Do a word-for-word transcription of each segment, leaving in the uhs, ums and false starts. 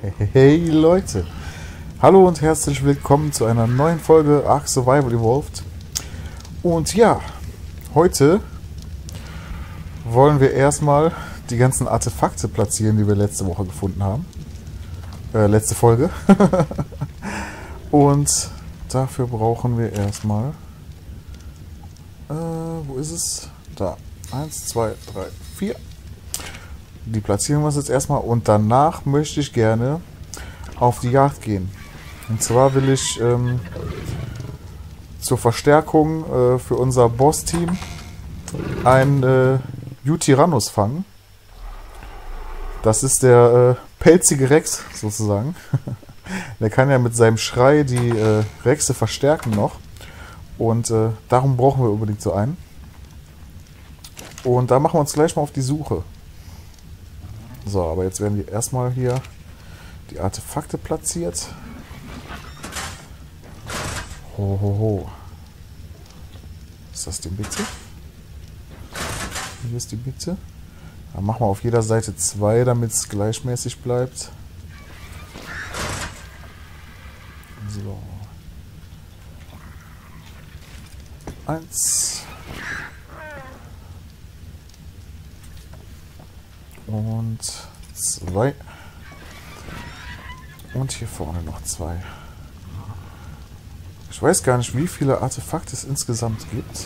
Hey, hey Leute, hallo und herzlich willkommen zu einer neuen Folge Ark Survival Evolved. Und ja, heute wollen wir erstmal die ganzen Artefakte platzieren, die wir letzte Woche gefunden haben. Äh, letzte Folge. Und dafür brauchen wir erstmal... Äh, wo ist es? Da. Eins, zwei, drei, vier. Die platzieren wir uns jetzt erstmal und danach möchte ich gerne auf die Jagd gehen. Und zwar will ich ähm, zur Verstärkung äh, für unser Boss-Team einen äh, Yutyrannus fangen. Das ist der äh, pelzige Rex sozusagen. Der kann ja mit seinem Schrei die äh, Rexe verstärken noch. Und äh, darum brauchen wir unbedingt so einen. Und da machen wir uns gleich mal auf die Suche. So, aber jetzt werden wir erstmal hier die Artefakte platziert. Ho, ho, ho. Ist das die Mitte? Hier ist die Mitte. Dann machen wir auf jeder Seite zwei, damit es gleichmäßig bleibt. So. Eins. Und zwei. Und hier vorne noch zwei. Ich weiß gar nicht, wie viele Artefakte es insgesamt gibt.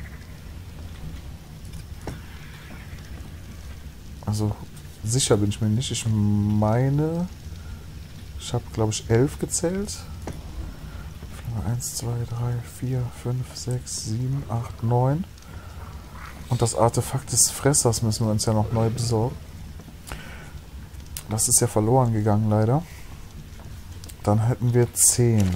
Also sicher bin ich mir nicht. Ich meine, ich habe glaube ich elf gezählt. eins, zwei, drei, vier, fünf, sechs, sieben, acht, neun. Und das Artefakt des Fressers müssen wir uns ja noch neu besorgen. Das ist ja verloren gegangen, leider. Dann hätten wir zehn.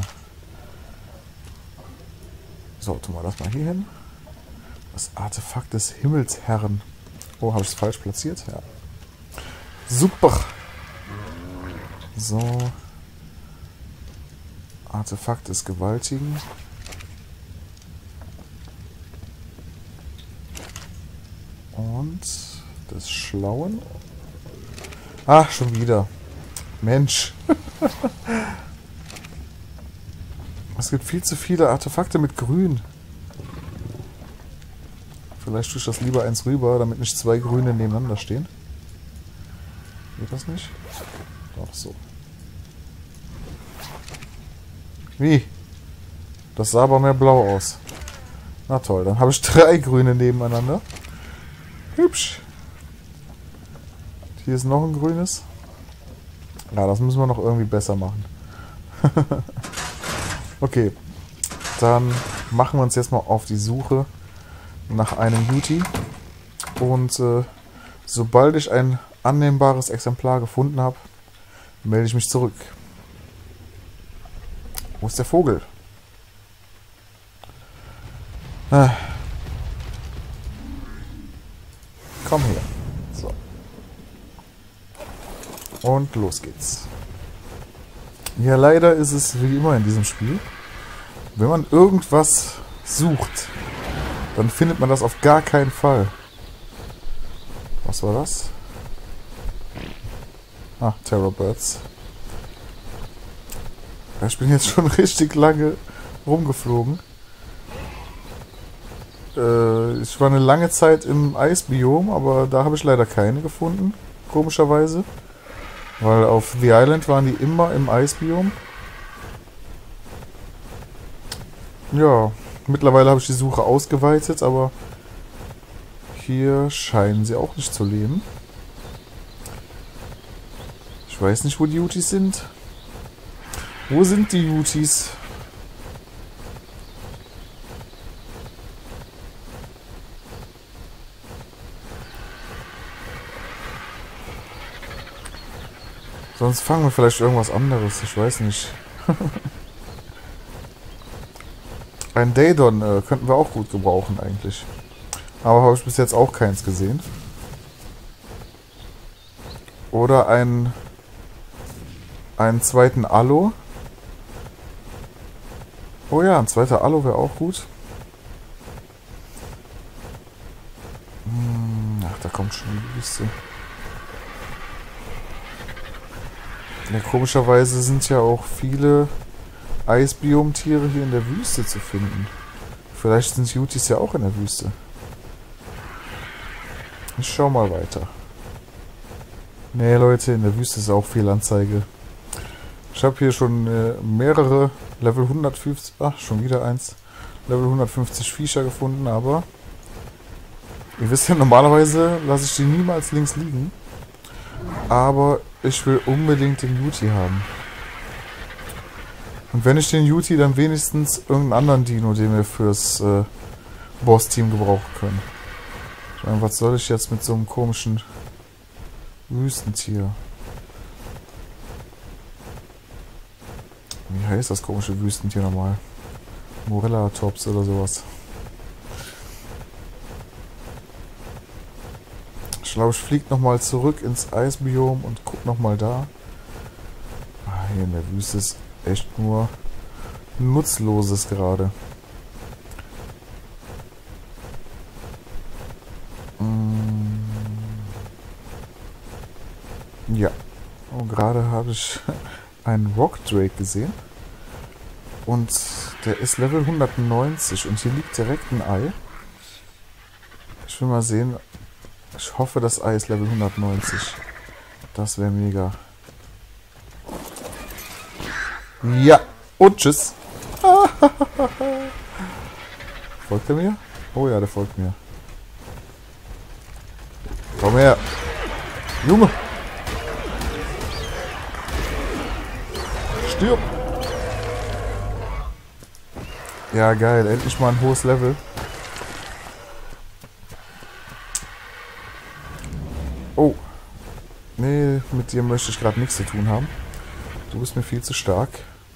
So, tun wir das mal hier hin. Das Artefakt des Himmelsherren. Oh, habe ich es falsch platziert? Ja. Super. So. Artefakt des Gewaltigen. Und des Schlauen. Ach, schon wieder. Mensch. Es gibt viel zu viele Artefakte mit Grün. Vielleicht tue ich das lieber eins rüber, damit nicht zwei Grüne nebeneinander stehen. Geht das nicht? Doch, so. Wie? Das sah aber mehr blau aus. Na toll, dann habe ich drei Grüne nebeneinander. Hübsch. Hier ist noch ein grünes. Ja, das müssen wir noch irgendwie besser machen. Okay, dann machen wir uns jetzt mal auf die Suche nach einem Beauty. Und äh, sobald ich ein annehmbares Exemplar gefunden habe, melde ich mich zurück. Wo ist der Vogel? Ah. Komm her. So. Und los geht's. Ja, leider ist es wie immer in diesem Spiel. Wenn man irgendwas sucht, dann findet man das auf gar keinen Fall. Was war das? Ah, Terrorbirds. Ich bin jetzt schon richtig lange rumgeflogen. Äh, ich war eine lange Zeit im Eisbiom, aber da habe ich leider keine gefunden, komischerweise. Weil auf The Island waren die immer im Eisbiom. Ja, mittlerweile habe ich die Suche ausgeweitet, aber hier scheinen sie auch nicht zu leben. Ich weiß nicht, wo die Jutis sind. Wo sind die Jutis? Sonst fangen wir vielleicht irgendwas anderes. Ich weiß nicht. Ein Daedon äh, könnten wir auch gut gebrauchen eigentlich. Aber habe ich bis jetzt auch keins gesehen. Oder einen, einen zweiten Allo. Oh ja, ein zweiter Allo wäre auch gut. Hm, ach, da kommt schon die Liste. Ja, komischerweise sind ja auch viele Eisbiomtiere hier in der Wüste zu finden. Vielleicht sind Jutis ja auch in der Wüste. Ich schau mal weiter. Nee, Leute, in der Wüste ist auch viel Anzeige. Ich habe hier schon äh, mehrere Level hundertfünfzig, ach, schon wieder eins, Level hundertfünfzig Viecher gefunden, aber ihr wisst ja, normalerweise lasse ich die niemals links liegen. Aber ich will unbedingt den Yuti haben. Und wenn ich den Yuti, dann wenigstens irgendeinen anderen Dino, den wir fürs äh, Boss-Team gebrauchen können. Ich meine, was soll ich jetzt mit so einem komischen Wüstentier? Wie heißt das komische Wüstentier nochmal? Morellatops oder sowas. Ich glaube, ich fliege nochmal zurück ins Eisbiom und guck nochmal da. Ah, hier in der Wüste ist echt nur Nutzloses gerade. Mm. Ja. Und gerade habe ich einen Rock Drake gesehen. Und der ist Level hundertneunzig und hier liegt direkt ein Ei. Ich will mal sehen. Ich hoffe, das Ei ist Level hundertneunzig. Das wäre mega. Ja, und tschüss. Folgt er mir? Oh ja, der folgt mir. Komm her. Junge. Stirb. Ja, geil. Endlich mal ein hohes Level. Oh. Nee, mit dir möchte ich gerade nichts zu tun haben. Du bist mir viel zu stark.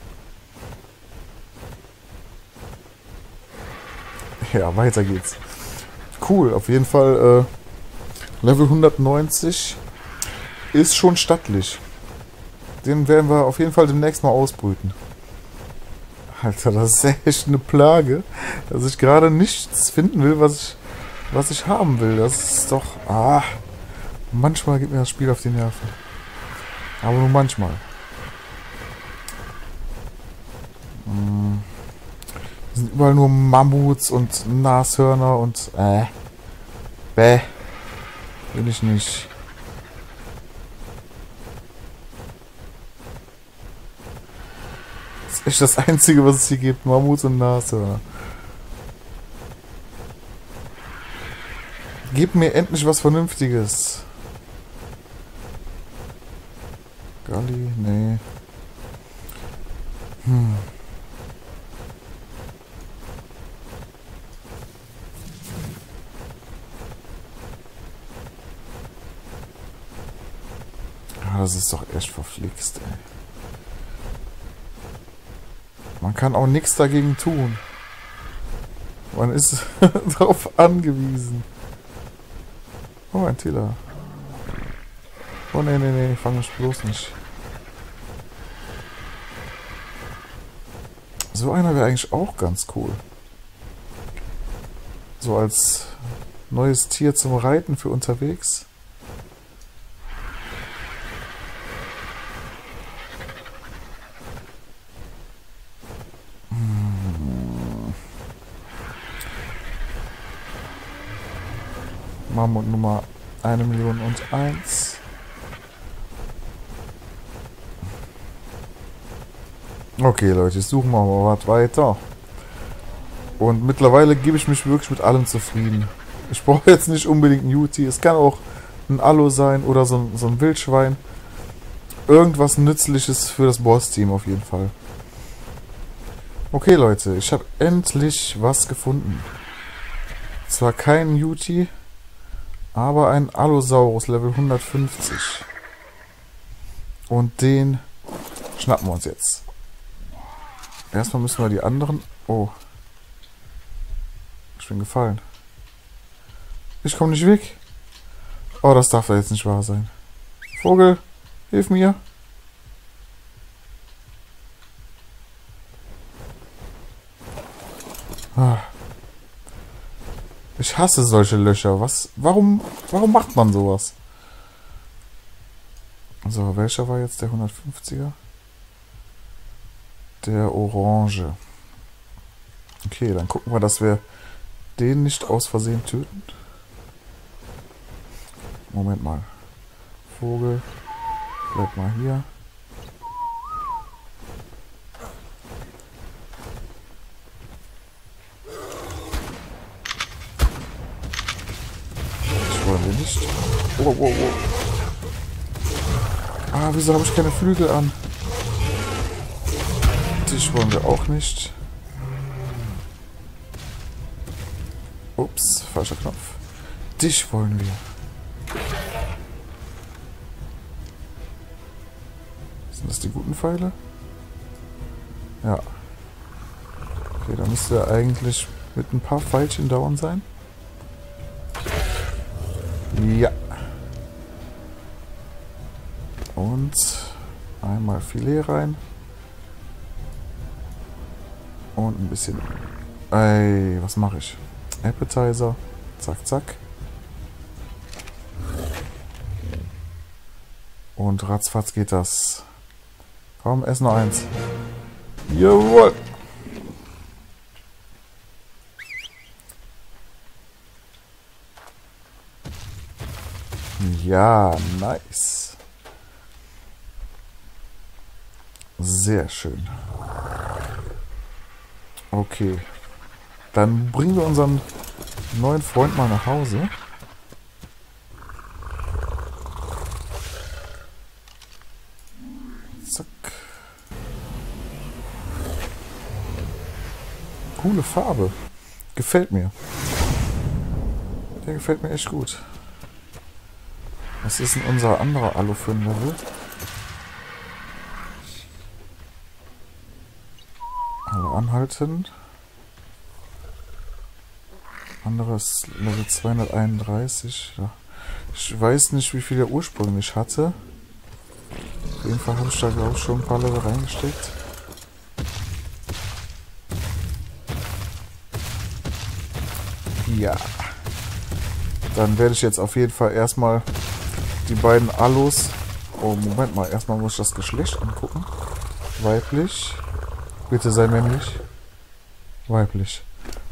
Ja, weiter geht's. Cool, auf jeden Fall äh, Level hundertneunzig ist schon stattlich. Den werden wir auf jeden Fall demnächst mal ausbrüten. Alter, das ist echt eine Plage, dass ich gerade nichts finden will, was ich, was ich haben will. Das ist doch... Ah, manchmal geht mir das Spiel auf die Nerven. Aber nur manchmal. Hm. Es sind überall nur Mammuts und Nashörner und... Äh. Bäh. Will ich nicht. Das ist echt das Einzige, was es hier gibt. Mammuts und Nashörner. Gib mir endlich was Vernünftiges. Galli? Nee. Hm. Ah, das ist doch echt verflixt, ey. Man kann auch nichts dagegen tun. Man ist darauf angewiesen. Oh, ein Tiller. Oh, nee, nee, nee, fang mich bloß nicht. So einer wäre eigentlich auch ganz cool. So als neues Tier zum Reiten für unterwegs. Hm. Mammut Nummer eine Million und eins. Okay, Leute, ich suche mal was weiter. Und mittlerweile gebe ich mich wirklich mit allem zufrieden. Ich brauche jetzt nicht unbedingt ein Yuti. Es kann auch ein Allo sein oder so ein, so ein Wildschwein. Irgendwas Nützliches für das Boss-Team auf jeden Fall. Okay, Leute, ich habe endlich was gefunden. Zwar kein Yuti, aber ein Allosaurus Level hundertfünfzig. Und den schnappen wir uns jetzt. Erstmal müssen wir die anderen... Oh. Ich bin gefallen. Ich komme nicht weg. Oh, das darf ja jetzt nicht wahr sein. Vogel, hilf mir. Ah. Ich hasse solche Löcher. Was? Warum, warum macht man sowas? So, welcher war jetzt der hundertfünfziger? Der orange. Okay, dann gucken wir, dass wir den nicht aus Versehen töten. Moment mal. Vogel, bleib mal hier. Das wollen wir nicht. Oh, oh, oh. Ah, wieso habe ich keine Flügel an? Dich wollen wir auch nicht. Ups, falscher Knopf. Dich wollen wir. Sind das die guten Pfeile? Ja. Okay, da müsste er eigentlich mit ein paar Pfeilchen down sein. Ja. Und einmal Filet rein. Und ein bisschen... Ey, was mache ich? Appetizer. Zack, zack. Und ratzfatz geht das. Komm, ess noch eins. Jawohl! Ja, nice. Sehr schön. Okay. Dann bringen wir unseren neuen Freund mal nach Hause. Zack. Coole Farbe. Gefällt mir. Der gefällt mir echt gut. Was ist denn unser anderer Alu für ein Level? Hallo, anhalten. Anderes Level zweihunderteinunddreißig. Ja. Ich weiß nicht, wie viel er ursprünglich hatte. Auf jeden Fall habe ich da, glaube ich, schon ein paar Level reingesteckt. Ja. Dann werde ich jetzt auf jeden Fall erstmal die beiden Alus... Oh, Moment mal. Erstmal muss ich das Geschlecht angucken. Weiblich. Bitte sei männlich. Weiblich.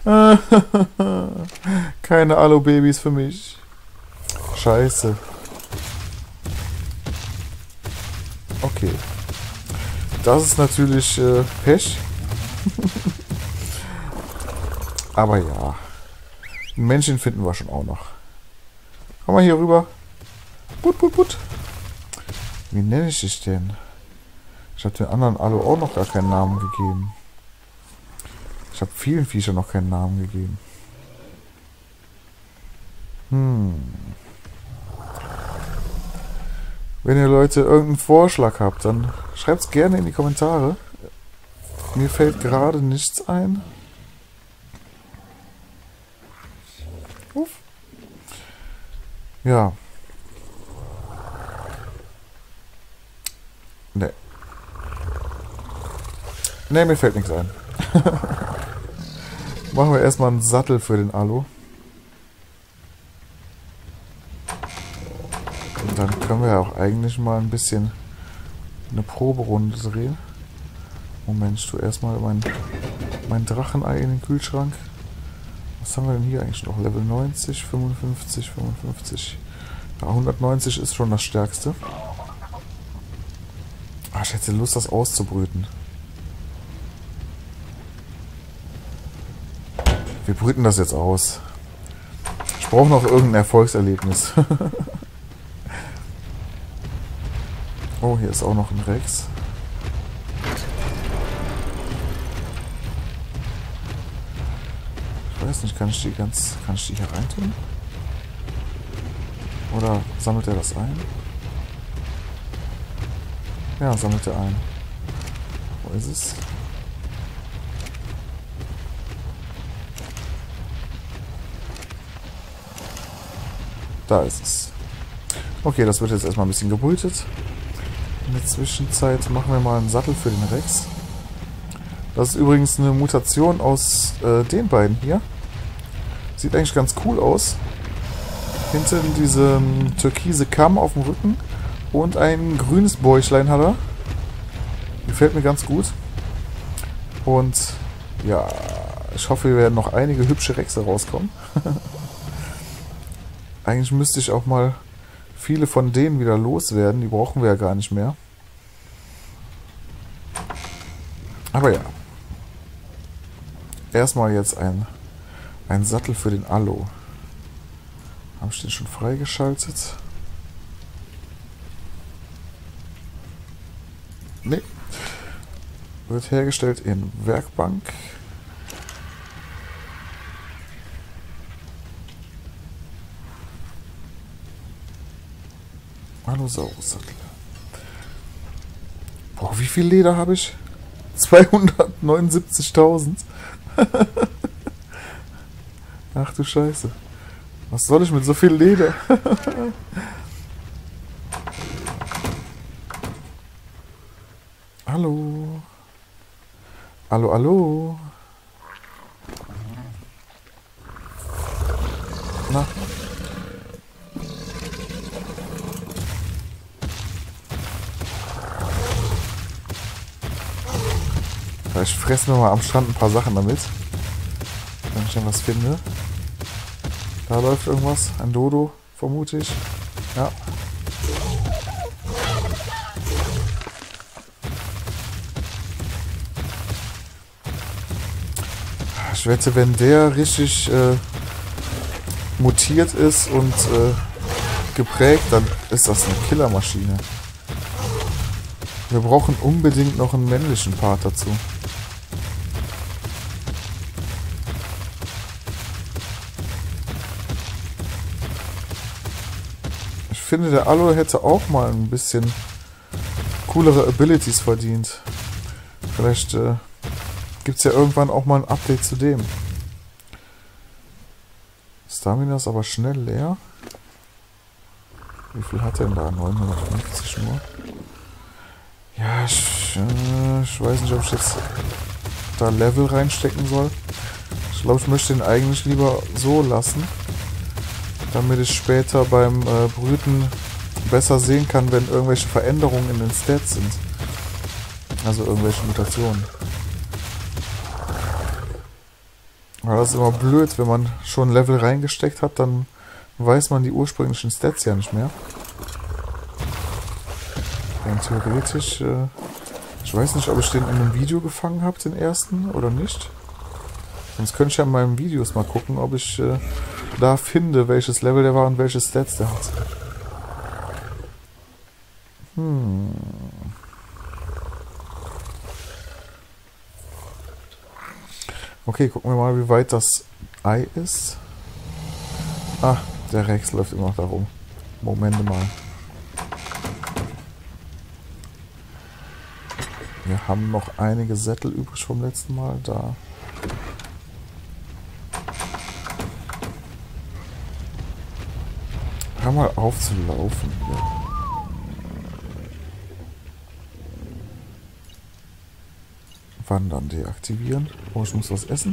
Keine Alu-Babys für mich. Scheiße. Okay. Das ist natürlich äh, Pech. Aber ja. Ein Männchen finden wir schon auch noch. Komm mal hier rüber. Put, put, put. Wie nenne ich dich denn? Ich habe den anderen Alu auch noch gar keinen Namen gegeben. Ich habe vielen Viechern noch keinen Namen gegeben. Hm. Wenn ihr Leute irgendeinen Vorschlag habt, dann schreibt es gerne in die Kommentare. Mir fällt gerade nichts ein. Uff. Ja. Ne. Ne, mir fällt nichts ein. Machen wir erstmal einen Sattel für den Alu. Und dann können wir ja auch eigentlich mal ein bisschen eine Proberunde drehen. Moment, ich tue erstmal mein, mein Drachenei in den Kühlschrank. Was haben wir denn hier eigentlich noch? Level neunzig, fünfundfünfzig, fünfundfünfzig. Ja, hundertneunzig ist schon das Stärkste. Ah, ich hätte Lust, das auszubrüten. Wir brüten das jetzt aus. Ich brauche noch irgendein Erfolgserlebnis. Oh, hier ist auch noch ein Rex. Ich weiß nicht, kann ich die ganz, kann ich die hier reintun? Oder sammelt er das ein? Ja, sammelt er ein. Wo ist es? Da ist es. Okay, das wird jetzt erstmal ein bisschen gebrütet. In der Zwischenzeit machen wir mal einen Sattel für den Rex. Das ist übrigens eine Mutation aus äh, den beiden hier. Sieht eigentlich ganz cool aus. Hinten diese türkise Kamm auf dem Rücken Und ein grünes Bäuchlein hat er. Gefällt mir ganz gut. Und ja, ich hoffe, wir werden noch einige hübsche Rechse rauskommen. Eigentlich müsste ich auch mal viele von denen wieder loswerden. Die brauchen wir ja gar nicht mehr. Aber ja. Erstmal jetzt ein, ein Sattel für den Alu. Habe ich den schon freigeschaltet? Ne. Wird hergestellt in Werkbank. Allosaurus-Sattel. Boah, wie viel Leder habe ich? zweihundertneunundsiebzigtausend. Ach du Scheiße. Was soll ich mit so viel Leder? Hallo. Hallo, hallo. Na. Ich fresse mir mal am Strand ein paar Sachen damit. Wenn ich dann was finde. Da läuft irgendwas. Ein Dodo, vermute ich. Ja. Ich wette, wenn der richtig äh, mutiert ist und äh, geprägt, dann ist das eine Killermaschine. Wir brauchen unbedingt noch einen männlichen Part dazu. Ich finde, der Alu hätte auch mal ein bisschen coolere Abilities verdient. Vielleicht äh, gibt es ja irgendwann auch mal ein Update zu dem. Stamina ist aber schnell leer. Wie viel hat er denn da? neunhundertfünfzig nur. Ja, ich, äh, ich weiß nicht, ob ich jetzt da Level reinstecken soll. Ich glaube, ich möchte ihn eigentlich lieber so lassen, damit ich später beim äh, Brüten besser sehen kann, wenn irgendwelche Veränderungen in den Stats sind. Also irgendwelche Mutationen. Aber das ist immer blöd, wenn man schon Level reingesteckt hat, dann weiß man die ursprünglichen Stats ja nicht mehr. Und theoretisch, äh, ich weiß nicht, ob ich den in einem Video gefangen habe, den ersten, oder nicht. Sonst könnte ich ja in meinen Videos mal gucken, ob ich äh, da finde, welches Level der war und welche Stats der hat. Hm. Okay, gucken wir mal, wie weit das Ei ist. Ah, der Rex läuft immer noch da rum. Moment mal. Wir haben noch einige Sättel übrig vom letzten Mal da. Hör mal auf zu laufen hier. Wandern deaktivieren. Oh, ich muss was essen.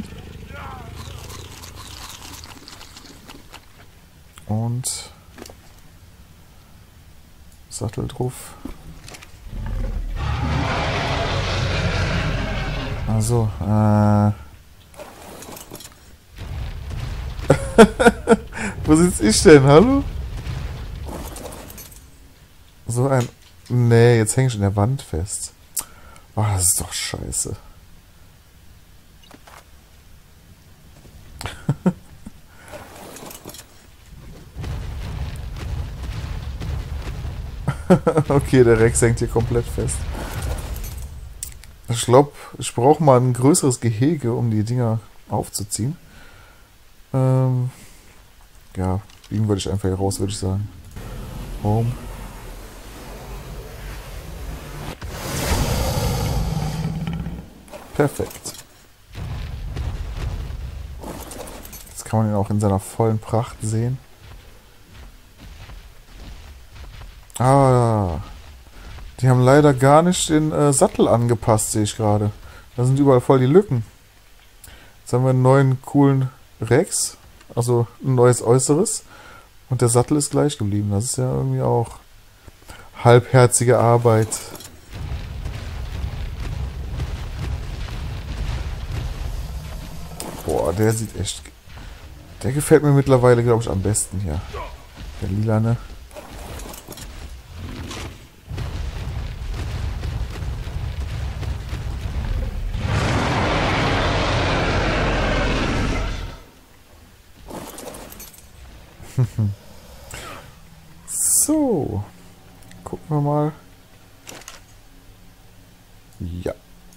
Und Sattel drauf. Also, äh. Wo sitze ich denn? Hallo? So ein... Nee, jetzt hänge ich in der Wand fest. Oh, das ist doch scheiße. Okay, der Rex hängt hier komplett fest. Ich glaube, ich brauche mal ein größeres Gehege, um die Dinger aufzuziehen. Ähm, ja, biegen würde ich einfach hier raus, würde ich sagen. Home. Perfekt. Jetzt kann man ihn auch in seiner vollen Pracht sehen. Ah, die haben leider gar nicht den äh, Sattel angepasst, sehe ich gerade. Da sind überall voll die Lücken. Jetzt haben wir einen neuen coolen Rex, also ein neues Äußeres. Und der Sattel ist gleich geblieben. Das ist ja irgendwie auch... halbherzige Arbeit. Boah, der sieht echt... Der gefällt mir mittlerweile, glaube ich, am besten hier. Der lilane. So. Gucken wir mal. Ja.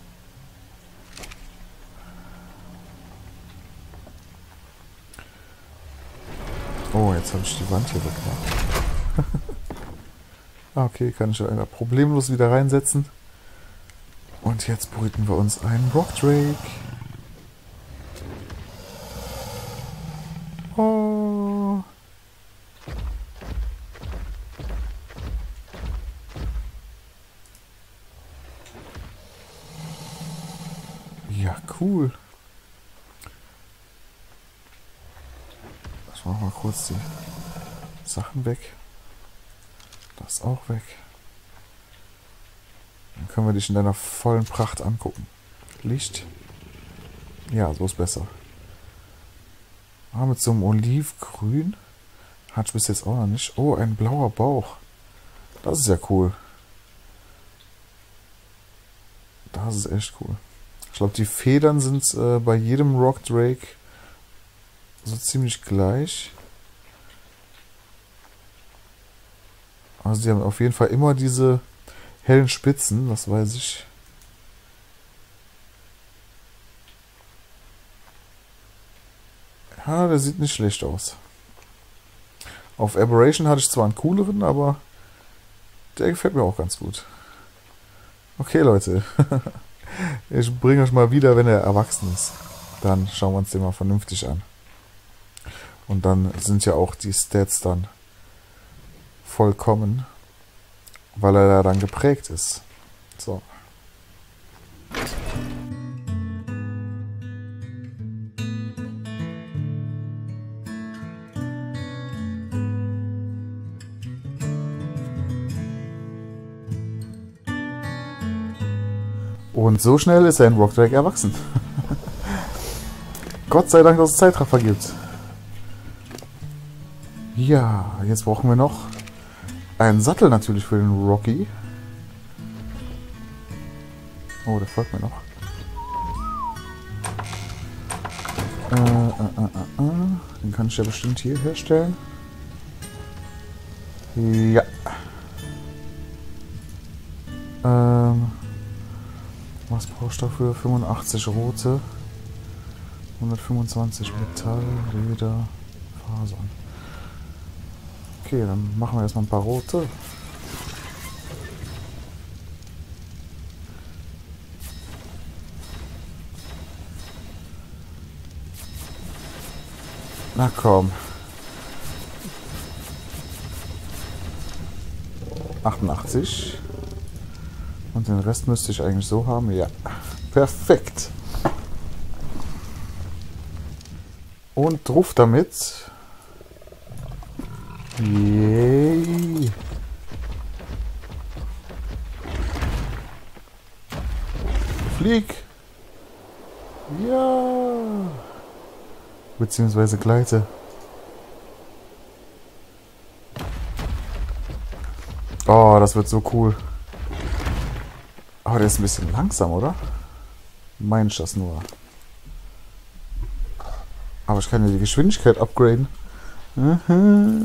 Oh, jetzt habe ich die Wand hier weggemacht. Okay, kann ich einfach problemlos wieder reinsetzen. Und jetzt brüten wir uns einen Rock Drake. Oh. Ja, cool. Ich mach mal kurz die Sachen weg. Das auch weg. Dann können wir dich in deiner vollen Pracht angucken. Licht. Ja, so ist besser. Ah, mit so einem Olivgrün. Hatte ich bis jetzt auch noch nicht. Oh, ein blauer Bauch. Das ist ja cool. Das ist echt cool. Ich glaube, die Federn sind äh, bei jedem Rock Drake so ziemlich gleich. Also die haben auf jeden Fall immer diese hellen Spitzen, das weiß ich. Ja, der sieht nicht schlecht aus. Auf Aberration hatte ich zwar einen cooleren, aber der gefällt mir auch ganz gut. Okay, Leute. Ich bringe euch mal wieder, wenn er erwachsen ist. Dann schauen wir uns den mal vernünftig an. Und dann sind ja auch die Stats dann vollkommen, weil er da dann geprägt ist. So. Und so schnell ist er in Rock Drake erwachsen. Gott sei Dank, dass es Zeitraffer gibt. Ja, jetzt brauchen wir noch einen Sattel natürlich für den Rocky. Oh, der folgt mir noch. Äh, äh, äh, äh. Den kann ich ja bestimmt hier herstellen. Ja. Ähm, was brauchst du dafür? fünfundachtzig rote. hundertfünfundzwanzig Metall, Leder, Fasern. Okay, dann machen wir erstmal ein paar rote. Na komm. achtundachtzig. Und den Rest müsste ich eigentlich so haben. Ja. Perfekt. Und drauf damit. Yay. Flieg. Ja. Beziehungsweise gleite. Oh, das wird so cool. Aber der ist ein bisschen langsam, oder? Meine ich das nur. Aber ich kann ja die Geschwindigkeit upgraden. Mhm.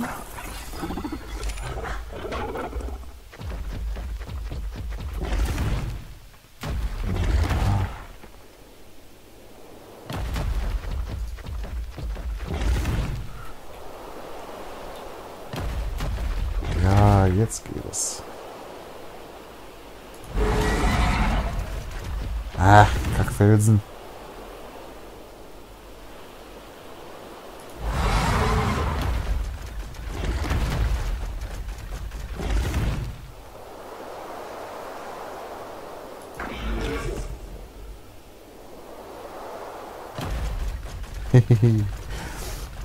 Ja, jetzt geht es. Ah, Kackfelsen.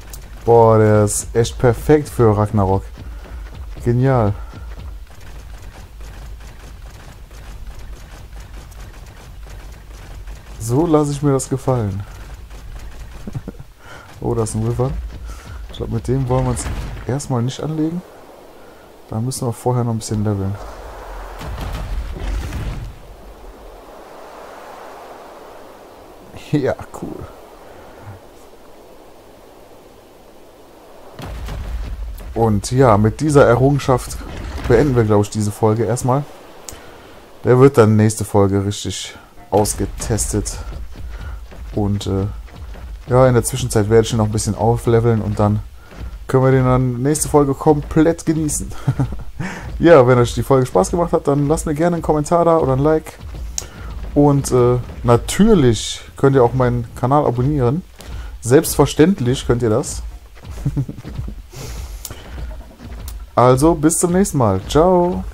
Boah, der ist echt perfekt für Ragnarok. Genial. So lasse ich mir das gefallen. Oh, da ist ein River. Ich glaube, mit dem wollen wir uns erstmal nicht anlegen. Da müssen wir vorher noch ein bisschen leveln. Ja, cool. Und ja, mit dieser Errungenschaft beenden wir, glaube ich, diese Folge erstmal. Der wird dann nächste Folge richtig ausgetestet. Und äh, ja, in der Zwischenzeit werde ich ihn noch ein bisschen aufleveln und dann können wir den dann nächste Folge komplett genießen. Ja, wenn euch die Folge Spaß gemacht hat, dann lasst mir gerne einen Kommentar da oder ein Like. Und äh, natürlich könnt ihr auch meinen Kanal abonnieren. Selbstverständlich könnt ihr das. Also, bis zum nächsten Mal. Ciao.